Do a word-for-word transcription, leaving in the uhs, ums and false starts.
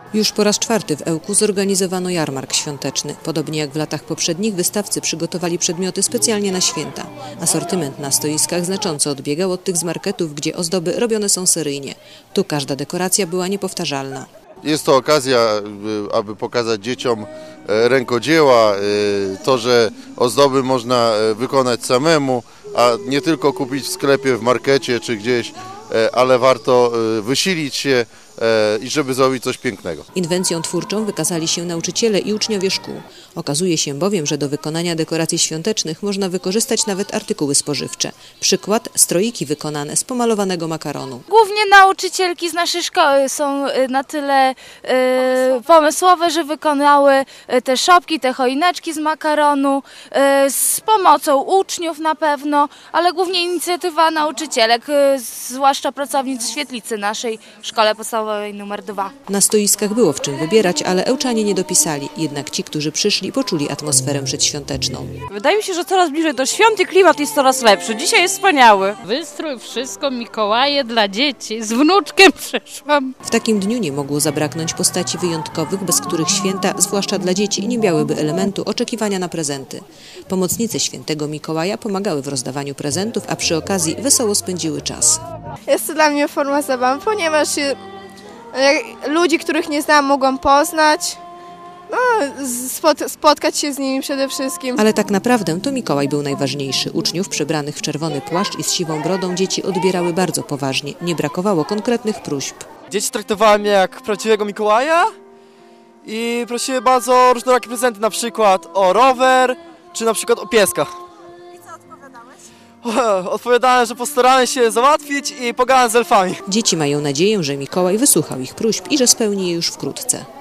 Już po raz czwarty w Ełku zorganizowano jarmark świąteczny. Podobnie jak w latach poprzednich, wystawcy przygotowali przedmioty specjalnie na święta. Asortyment na stoiskach znacząco odbiegał od tych z marketów, gdzie ozdoby robione są seryjnie. Tu każda dekoracja była niepowtarzalna. Jest to okazja, aby pokazać dzieciom rękodzieła, to, że ozdoby można wykonać samemu, a nie tylko kupić w sklepie, w markecie czy gdzieś, ale warto wysilić się i żeby zrobić coś pięknego. Inwencją twórczą wykazali się nauczyciele i uczniowie szkół. Okazuje się bowiem, że do wykonania dekoracji świątecznych można wykorzystać nawet artykuły spożywcze. Przykład: stroiki wykonane z pomalowanego makaronu. Głównie nauczycielki z naszej szkoły są na tyle y, pomysłowe, że wykonały te szopki, te choineczki z makaronu y, z pomocą uczniów na pewno, ale głównie inicjatywa nauczycielek, y, zwłaszcza pracownic świetlicy naszej szkole podstawowej numer dwa. Na stoiskach było w czym wybierać, ale ełczanie nie dopisali. Jednak ci, którzy przyszli, poczuli atmosferę przedświąteczną. Wydaje mi się, że coraz bliżej do świąt i klimat jest coraz lepszy. Dzisiaj jest wspaniały. Wystrój, wszystko, Mikołaje dla dzieci. Z wnuczkiem przyszłam. W takim dniu nie mogło zabraknąć postaci wyjątkowych, bez których święta, zwłaszcza dla dzieci, nie miałyby elementu oczekiwania na prezenty. Pomocnice świętego Mikołaja pomagały w rozdawaniu prezentów, a przy okazji wesoło spędziły czas. Jest to dla mnie forma zabawy, ponieważ ludzi, których nie znam, mogą poznać, no, spot, spotkać się z nimi przede wszystkim. Ale tak naprawdę to Mikołaj był najważniejszy. Uczniów przebranych w czerwony płaszcz i z siwą brodą dzieci odbierały bardzo poważnie. Nie brakowało konkretnych próśb. Dzieci traktowały mnie jak prawdziwego Mikołaja i prosiły bardzo o różnorakie prezenty, na przykład o rower, czy na przykład o pieska. Odpowiadałem, że postarałem się załatwić i pogadałem z elfami. Dzieci mają nadzieję, że Mikołaj wysłuchał ich próśb i że spełni je już wkrótce.